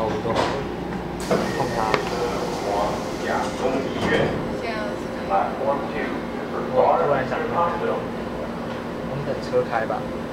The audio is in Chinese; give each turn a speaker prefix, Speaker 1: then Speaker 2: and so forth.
Speaker 1: 毫无都好碰它。
Speaker 2: 亚东医院。
Speaker 1: 我突然想到，我们等车开吧。